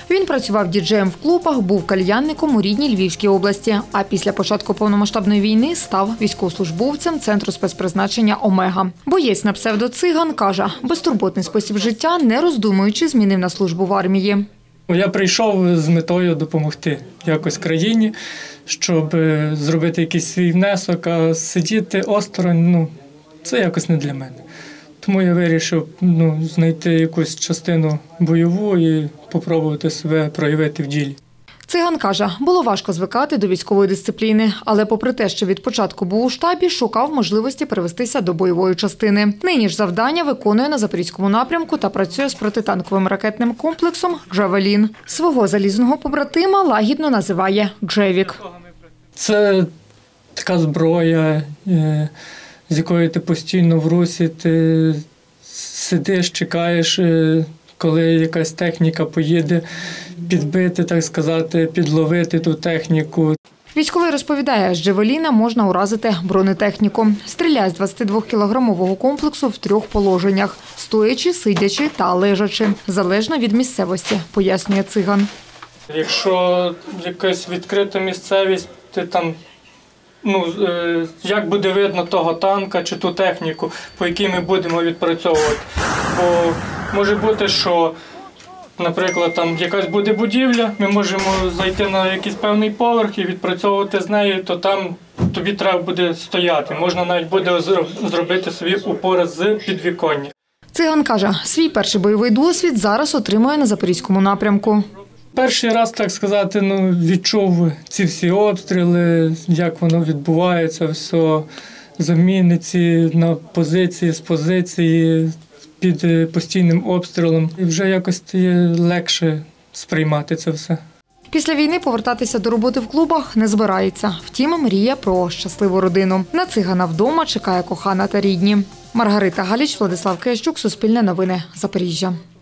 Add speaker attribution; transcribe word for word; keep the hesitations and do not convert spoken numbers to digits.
Speaker 1: Він працював діджеєм в клубах, був кальянником у рідній Львівській області, а після початку повномасштабної війни став військовослужбовцем Центру спецпризначення «Омега». Боєць на псевдо-циган каже, безтурботний спосіб життя, не роздумуючи, змінив на службу в армії.
Speaker 2: Я прийшов з метою допомогти якось країні, щоб зробити якийсь свій внесок, а сидіти осторонь, ну, це якось не для мене. Тому я вирішив ну, знайти якусь частину бойову і спробувати себе проявити в ділі.
Speaker 1: Циган каже, було важко звикати до військової дисципліни, але попри те, що від початку був у штабі, шукав можливості перевестися до бойової частини. Нині ж завдання виконує на Запорізькому напрямку та працює з протитанковим ракетним комплексом «Джавелін». Свого залізного побратима лагідно називає «Джевік».
Speaker 2: Це така зброя, з якою ти постійно в русі, ти сидиш, чекаєш, коли якась техніка поїде підбити, так сказати, підловити ту техніку.
Speaker 1: Військовий розповідає, з «Джавеліна» можна уразити бронетехніку. Стріляє з двадцятидвокілограмового комплексу в трьох положеннях – стоячи, сидячи та лежачи, залежно від місцевості, пояснює Циган.
Speaker 2: Якщо якась відкрита місцевість, ти там, ну, як буде видно того танка чи ту техніку, по якій ми будемо відпрацьовувати. Бо може бути, що, наприклад, там якась буде будівля, ми можемо зайти на якийсь певний поверх і відпрацьовувати з нею, то там тобі треба буде стояти. Можна навіть буде зробити собі упори з підвіконня.
Speaker 1: Циган каже, свій перший бойовий досвід зараз отримує на Запорізькому напрямку.
Speaker 2: Перший раз, так сказати, ну, відчув ці всі обстріли, як воно відбувається, все, заміни ці на позиції, з позиції, під постійним обстрілом. І вже якось стає легше сприймати це все.
Speaker 1: Після війни повертатися до роботи в клубах не збирається. Втім, мріє про щасливу родину. На Цигана вдома чекає кохана та рідні. Маргарита Галіч, Владислав Киящук, Суспільне новини, Запоріжжя.